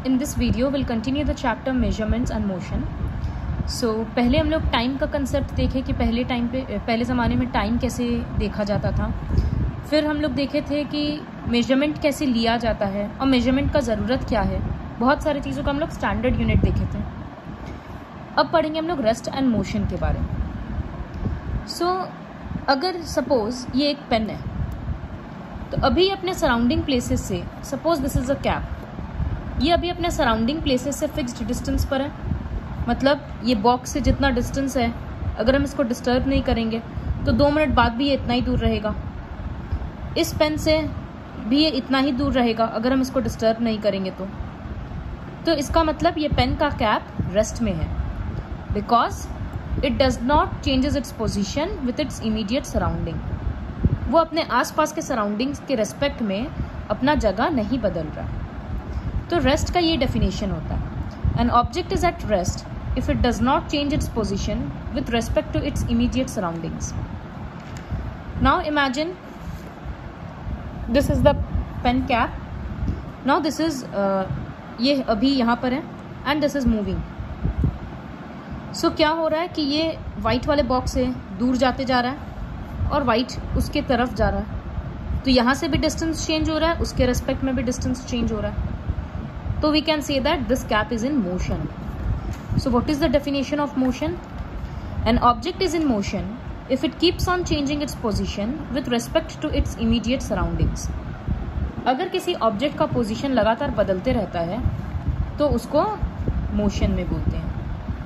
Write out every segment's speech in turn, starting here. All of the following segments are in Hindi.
in this video we'll continue the chapter measurements and motion. So पहले हम लोग टाइम का कंसेप्ट देखे कि पहले ज़माने में टाइम कैसे देखा जाता था. फिर हम लोग देखे थे कि मेजरमेंट कैसे लिया जाता है और मेजरमेंट का ज़रूरत क्या है. बहुत सारी चीज़ों का हम लोग स्टैंडर्ड यूनिट देखे थे. अब पढ़ेंगे हम लोग रेस्ट एंड मोशन के बारे में. सो अगर सपोज़ ये एक पेन है तो अभी अपने सराउंडिंग प्लेसेस से, suppose this is a cap, ये अभी अपने सराउंडिंग प्लेसेस से फिक्स्ड डिस्टेंस पर है. मतलब ये बॉक्स से जितना डिस्टेंस है, अगर हम इसको डिस्टर्ब नहीं करेंगे तो 2 मिनट बाद भी ये इतना ही दूर रहेगा. इस पेन से भी ये इतना ही दूर रहेगा अगर हम इसको डिस्टर्ब नहीं करेंगे तो इसका मतलब ये पेन का कैप रेस्ट में है, because it does not changes its position with its immediate surrounding. वो अपने आसपास के सराउंडिंग्स के रेस्पेक्ट में अपना जगह नहीं बदल रहा. तो रेस्ट का ये डेफिनेशन होता है. An object is at rest if it does not change its position with respect to its immediate surroundings. Now imagine this is the pen cap. Now this is ये अभी यहाँ पर है and this is moving. So क्या हो रहा है कि ये वाइट वाले बॉक्स से दूर जाते जा रहा है और वाइट उसके तरफ जा रहा है. तो यहाँ से भी डिस्टेंस चेंज हो रहा है, उसके रेस्पेक्ट में भी डिस्टेंस चेंज हो रहा है. तो we can say that this cap is in motion. So what is the definition of motion? An object is in motion if it keeps on changing its position with respect to its immediate surroundings. अगर किसी ऑब्जेक्ट का पोजीशन लगातार बदलते रहता है तो उसको मोशन में बोलते हैं.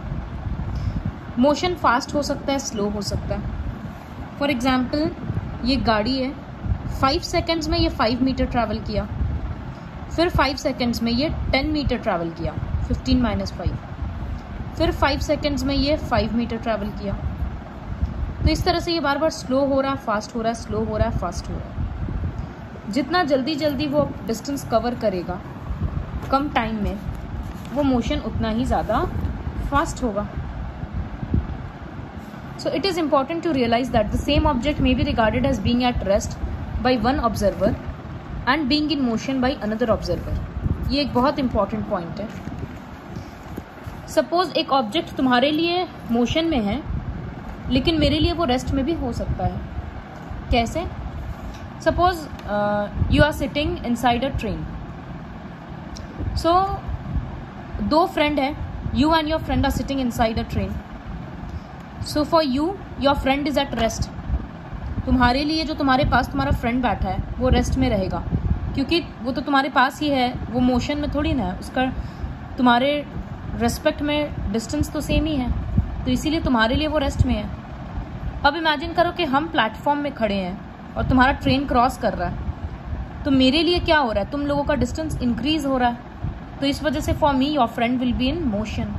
मोशन फास्ट हो सकता है, स्लो हो सकता है. फॉर एग्जाम्पल ये गाड़ी है, 5 सेकेंड्स में ये 5 मीटर ट्रैवल किया, फिर 5 सेकेंड्स में ये 10 मीटर ट्रैवल किया, 15 - 5, फिर 5 सेकेंड्स में ये 5 मीटर ट्रैवल किया. तो इस तरह से ये बार बार स्लो हो रहा है, फास्ट हो रहा है, स्लो हो रहा है, फास्ट हो रहा है. जितना जल्दी वो डिस्टेंस कवर करेगा कम टाइम में, वो मोशन उतना ही ज़्यादा फास्ट होगा. So it is important to realise that the same object may be regarded as being at rest by one observer and being in motion by another observer. ये एक बहुत इंपॉर्टेंट पॉइंट है. सपोज एक ऑब्जेक्ट तुम्हारे लिए मोशन में है लेकिन मेरे लिए वो रेस्ट में भी हो सकता है. कैसे? Suppose you are sitting inside a train. So 2 friend है, you and your friend are sitting inside a train. So for you your friend is at rest. तुम्हारे लिए जो तुम्हारे पास तुम्हारा फ्रेंड बैठा है वो रेस्ट में रहेगा, क्योंकि वो तो तुम्हारे पास ही है, वो मोशन में थोड़ी ना है. उसका तुम्हारे रेस्पेक्ट में डिस्टेंस तो सेम ही है, तो इसीलिए तुम्हारे लिए वो रेस्ट में है. अब इमेजिन करो कि हम प्लेटफॉर्म में खड़े हैं और तुम्हारा ट्रेन क्रॉस कर रहा है, तो मेरे लिए क्या हो रहा है, तुम लोगों का डिस्टेंस इंक्रीज हो रहा है. तो इस वजह से for me your friend will be in motion.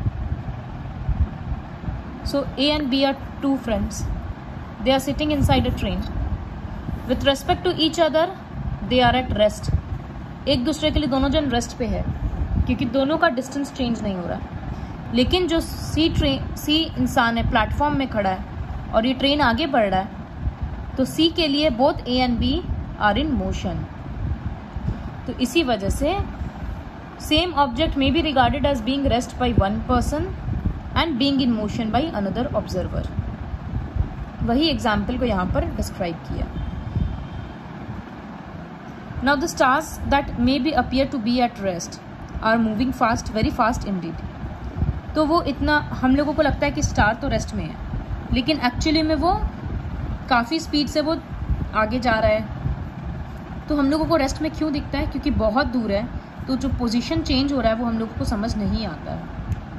So A and B are 2 friends. They are sitting inside a train. With respect to each other they are at rest. एक दूसरे के लिए दोनों जन रेस्ट पे है क्योंकि दोनों का डिस्टेंस चेंज नहीं हो रहा. लेकिन जो सी इंसान है, प्लेटफॉर्म में खड़ा है और ये ट्रेन आगे बढ़ रहा है, तो सी के लिए both A and B are in motion. तो इसी वजह से same object may be regarded as being rest by one person and being in motion by another observer. वही एग्जाम्पल को यहाँ पर डिस्क्राइब किया. Now the stars that may be appear to be at rest are moving fast, very fast indeed. तो वो इतना, हम लोगों को लगता है कि स्टार तो रेस्ट में है, लेकिन एक्चुअली में वो काफ़ी स्पीड से वो आगे जा रहा है. तो हम लोगों को रेस्ट में क्यों दिखता है? क्योंकि बहुत दूर है, तो जो पोजीशन चेंज हो रहा है वो हम लोगों को समझ नहीं आता है.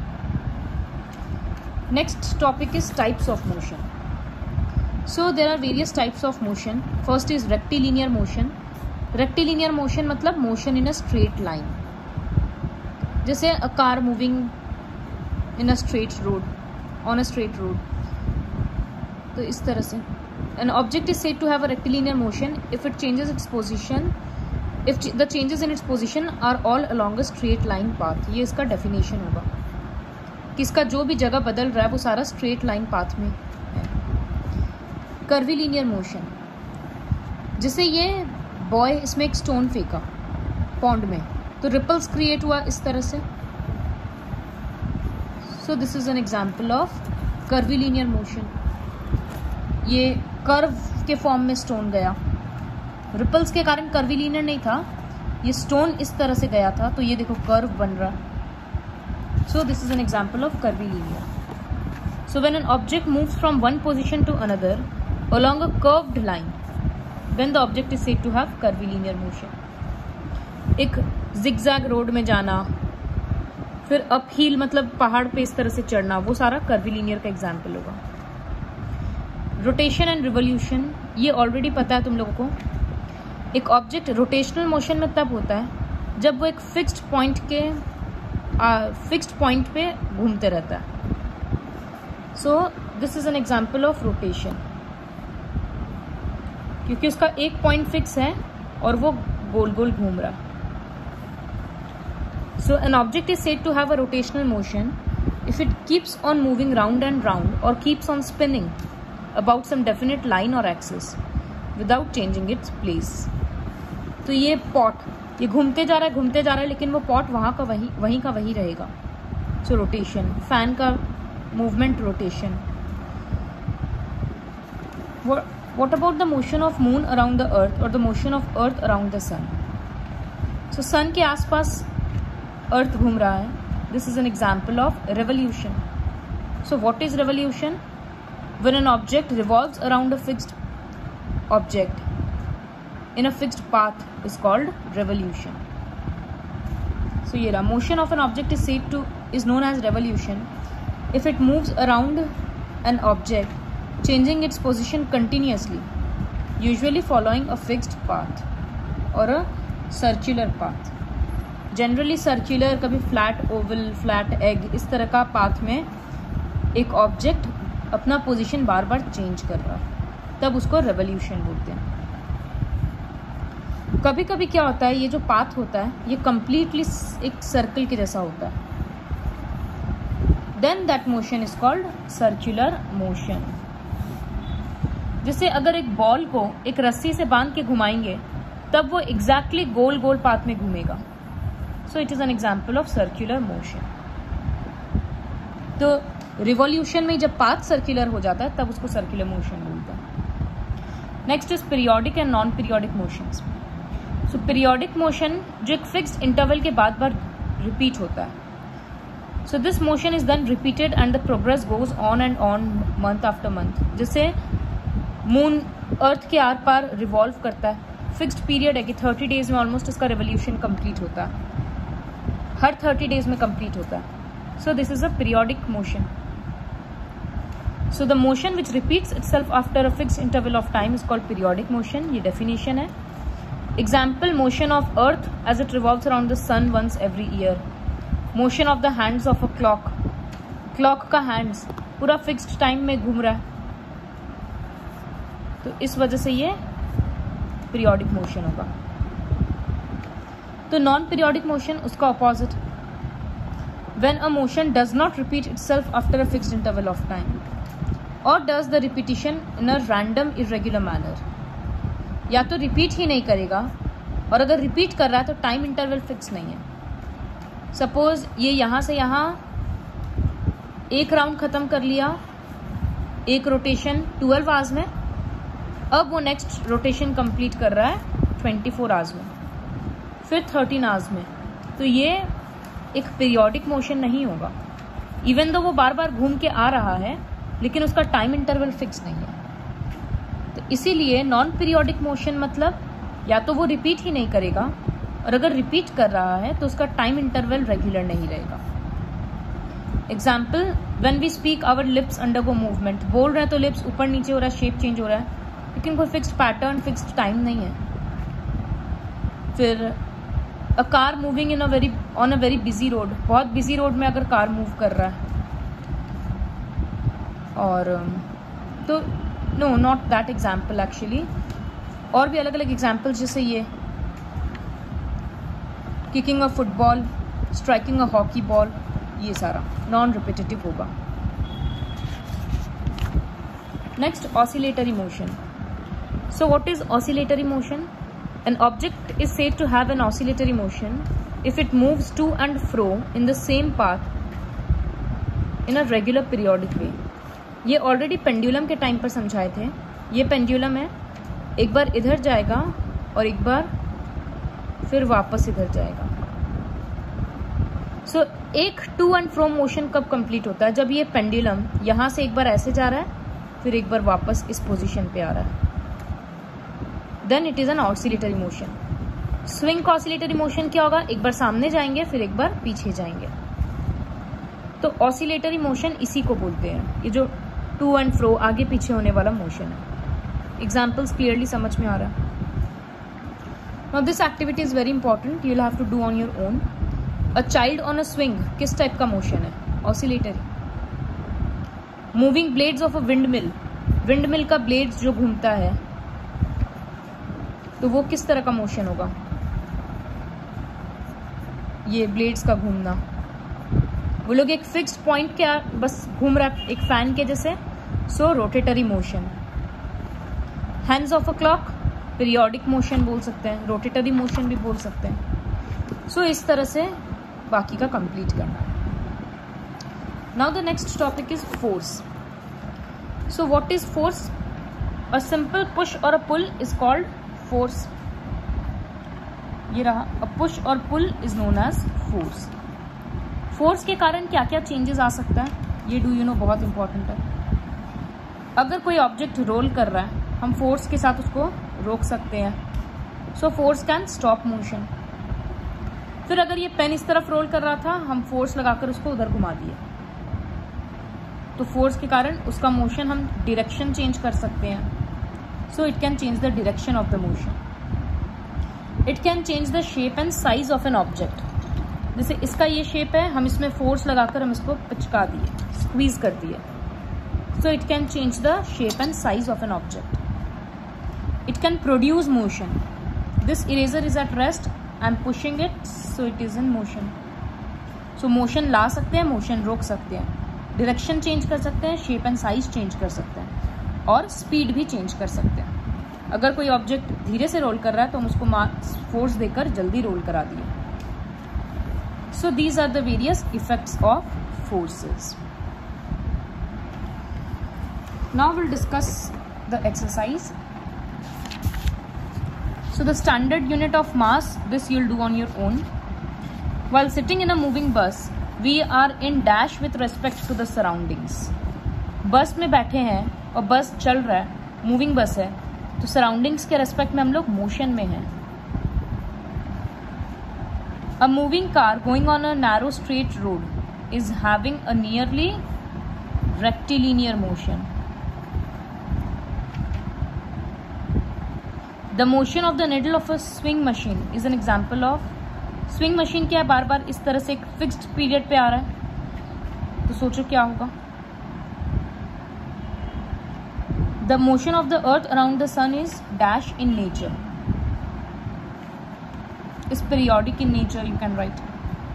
Next topic is types of motion. So there are various types of motion. First is rectilinear motion. Rectilinear motion मतलब motion in a straight line. जैसे a car moving in a straight road, on a straight road. तो इस तरह से an object is said to have a rectilinear motion if it changes its position, if the changes in its position are all along a straight line path. ये इसका डेफिनेशन होगा कि इसका जो भी जगह बदल रहा है वो सारा स्ट्रेट लाइन पाथ में है. कर्वीलिनियर मोशन, जैसे ये बॉय इसमें एक स्टोन फेंका पॉन्ड में, तो रिपल्स क्रिएट हुआ इस तरह से. So this is an example of curvilinear motion. ये कर्व के फॉर्म में स्टोन गया. रिपल्स के कारण कर्वीलिनियर नहीं था, ये स्टोन इस तरह से गया था, तो ये देखो कर्व बन रहा. So this is an example of curvilinear. So when an object moves from one position to another along a curved line, then the object is said to have curvilinear motion. एक zigzag रोड में जाना, फिर अप हिल मतलब पहाड़ पे इस तरह से चढ़ना, वो सारा कर्वीलिनियर का एग्जाम्पल होगा. रोटेशन एंड रिवोल्यूशन, ये ऑलरेडी पता है तुम लोगों को. एक ऑब्जेक्ट रोटेशनल मोशन में तब होता है जब वो एक फिक्स्ड पॉइंट पे घूमते रहता है. So this is an example of rotation, क्योंकि उसका एक पॉइंट फिक्स है और वो गोल गोल घूम रहा. So an object is said to have a rotational motion if it keeps on moving round and round और keeps on spinning about some definite line और axis without changing its place. तो ये पॉट ये घूमते जा रहा है लेकिन वो पॉट वहाँ का वही रहेगा. सो रोटेशन, फैन का movement rotation. What about the motion of moon around the earth or the motion of earth around the sun? So sun के आसपास earth घूम रहा है. This is an example of revolution. So what is revolution? When an object revolves around a fixed object in a fixed path is called revolution. So ये रहा, motion of an object is known as revolution if it moves around an object changing its position continuously, usually following a fixed path or a circular path. Generally circular, कभी flat oval, flat egg, इस तरह का path में एक object अपना position बार बार change कर रहा है, तब उसको revolution बोलते हैं. कभी कभी क्या होता है, ये जो path होता है ये completely एक circle के जैसा होता है. Then that motion is called circular motion. जैसे अगर एक बॉल को एक रस्सी से बांध के घुमाएंगे तब वो एग्जैक्टली गोल गोल पाथ में घूमेगा. So it is an example of circular motion. तो रिवॉल्यूशन में जब पाथ सर्क्यूलर हो जाता है तब उसको सर्क्यूलर मोशन बोलते हैं. Next is periodic and non periodic motions. So periodic motion जो एक फिक्स्ड इंटरवल के बाद बार रिपीट होता है. So this motion is then repeated and the progress goes on and on month after month. जैसे मून अर्थ के आर पार रिवॉल्व करता है, फिक्स्ड पीरियड है कि 30 डेज में ऑलमोस्ट इसका रिवोल्यूशन कंप्लीट होता है, हर 30 डेज में कंप्लीट होता है. So this is a periodic motion. So the motion which repeats itself after a fixed interval of time is called periodic motion. ये डेफिनेशन है. Example, motion of earth as it revolves around the sun once every year. Motion of the hands of a clock. Clock का हैंड्स पूरा फिक्स्ड टाइम में घूम रहा है, तो इस वजह से ये पीरियोडिक मोशन होगा. तो नॉन पीरियोडिक मोशन उसका opposite. When a motion does not repeat itself after a fixed interval of time और does the repetition in a random irregular manner. या तो रिपीट ही नहीं करेगा, और अगर रिपीट कर रहा है तो टाइम इंटरवल फिक्स नहीं है. सपोज ये यहाँ से यहाँ एक राउंड खत्म कर लिया, एक रोटेशन 12 आवर्स में, अब वो नेक्स्ट रोटेशन कंप्लीट कर रहा है 24 आवर्स में, फिर 13 आवर्स में. तो ये एक पीरियोडिक मोशन नहीं होगा. इवन दो वो बार बार घूम के आ रहा है लेकिन उसका टाइम इंटरवल फिक्स नहीं है. तो इसीलिए नॉन पीरियोडिक मोशन मतलब या तो वो रिपीट ही नहीं करेगा, और अगर रिपीट कर रहा है तो उसका टाइम इंटरवल रेगुलर नहीं रहेगा. Example, when we speak our lips undergo movement. बोल रहे हैं तो लिप्स ऊपर नीचे हो रहा है, शेप चेंज हो रहा है, लेकिन कोई फिक्स्ड पैटर्न, फिक्स्ड टाइम नहीं है. फिर a car moving on a very busy road. बहुत बिजी रोड में अगर कार मूव कर रहा है, और तो no not that example actually. और भी अलग अलग एग्जाम्पल्स, जैसे ये kicking a football, striking a hockey ball, ये सारा नॉन रिपीटेटिव होगा. Next, oscillatory motion. So what is oscillatory motion? An object is said to have an oscillatory motion if it moves to and fro in the same path in a regular periodic way. ये ऑलरेडी पेंडुलम के टाइम पर समझाए थे. ये पेंडुलम है, एक बार इधर जाएगा और एक बार फिर वापस इधर जाएगा. सो एक टू एंड फ्रो मोशन कब कंप्लीट होता है? जब ये पेंडुलम यहाँ से एक बार ऐसे जा रहा है, फिर एक बार वापस इस पोजीशन पे आ रहा है. Then it is an oscillatory motion. Swing का ऑसिलेटरी मोशन क्या होगा? एक बार सामने जाएंगे, फिर एक बार पीछे जाएंगे. तो ऑसिलेटरी मोशन इसी को बोलते हैं, ये जो टू एंड फ्रो आगे पीछे होने वाला मोशन है. एग्जाम्पल्स क्लियरली समझ में आ रहा है? Now this activity is very important, you will have to do on your own. A child on a swing किस टाइप का मोशन है? Oscillatory. Moving blades of a windmill. Windmill का ब्लेड्स जो घूमता है तो वो किस तरह का मोशन होगा? ये ब्लेड्स का घूमना, वो लोग एक फिक्स्ड पॉइंट के बस घूम रहा है, एक फैन के जैसे. So rotatory motion. Hands of a clock periodic motion बोल सकते हैं, रोटेटरी मोशन भी बोल सकते हैं. सो इस तरह से बाकी का कंप्लीट करना है. Now the next topic is force. So what is force? A simple push और a pull is called force. ये रहा, अ पुश और pull is known as force. Force के कारण क्या क्या चेंजेस आ सकता है, ये डू यू नो बहुत इंपॉर्टेंट है. अगर कोई ऑब्जेक्ट रोल कर रहा है, हम फोर्स के साथ उसको रोक सकते हैं. So force can stop motion. फिर अगर ये पेन इस तरफ रोल कर रहा था, हम फोर्स लगाकर उसको उधर घुमा दिए, तो फोर्स के कारण उसका मोशन हम डायरेक्शन चेंज कर सकते हैं. So it can change the direction of the motion. It can change the shape and size of an object. जैसे इसका ये शेप है, हम इसमें फोर्स लगाकर हम इसको पिचका दिए, स्क्वीज कर दिए. So it can change the shape and size of an object. It can produce motion. This eraser is at rest, I am pushing it, so it is in motion. So motion ला सकते हैं, मोशन रोक सकते हैं, डायरेक्शन चेंज कर सकते हैं, शेप एंड साइज चेंज कर सकते हैं, और स्पीड भी चेंज कर सकते हैं. अगर कोई ऑब्जेक्ट धीरे से रोल कर रहा है तो हम उसको फोर्स देकर जल्दी रोल करा दिए. So these are the various effects of forces. Now will discuss the exercise. So the standard unit of mass, this you'll do on your own. While sitting in a moving bus, we are in dash with respect to the surroundings. बस में बैठे हैं और बस चल रहा है, मूविंग बस है, तो सराउंडिंग्स के रेस्पेक्ट में हम लोग मोशन में हैं. A moving car going on a narrow straight road is having a nearly rectilinear motion. The motion of the needle of a swing machine is an example of. swing machine क्या है? बार बार इस तरह से एक फिक्स्ड पीरियड पे आ रहा है, तो सोचो क्या होगा. The motion of the earth around the sun is dash in nature. Is periodic in nature, you can write.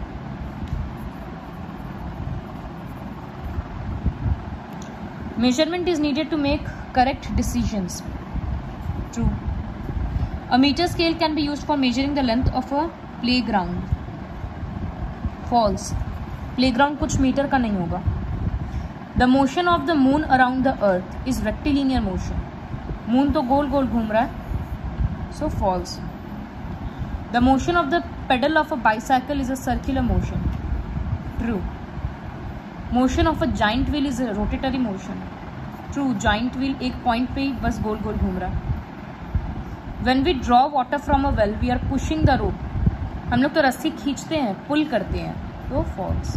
Measurement is needed to make correct decisions. True. A meter scale can be used for measuring the length of a playground. False. Playground कुछ मीटर का नहीं होगा. The motion of the moon around the earth is rectilinear motion. Moon तो गोल गोल घूम रहा है, so false. The motion of the pedal of a bicycle is a circular motion. True. Motion of a giant wheel is a rotatory motion. True. Giant wheel एक point पे ही बस गोल गोल घूम रहा है. When we draw water from a well, we are pushing the rope. हम लोग तो रस्सी खींचते हैं, पुल करते हैं, तो false.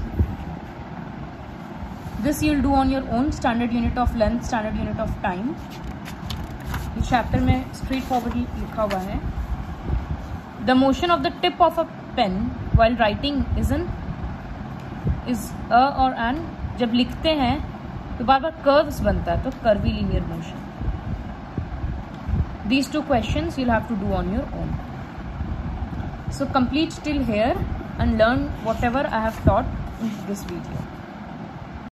This you'll do on your own. Standard unit of length, standard unit of time. इस चैप्टर में स्ट्रेट फॉरवर्ड लिखा हुआ है. The motion of the tip of a pen while writing is a or an. जब लिखते हैं तो बार बार कर्व्स बनता है, तो curvilinear motion. These two questions you'll have to do on your own. So complete till here and learn whatever I have taught in this video.